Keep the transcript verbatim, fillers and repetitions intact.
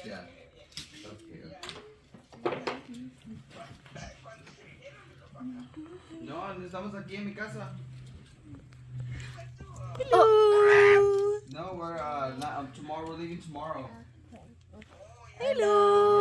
Yeah. Okay, okay. No, estamos aquí en mi casa. Hello. No, we're uh, not, um, tomorrow. We're leaving tomorrow. Hello.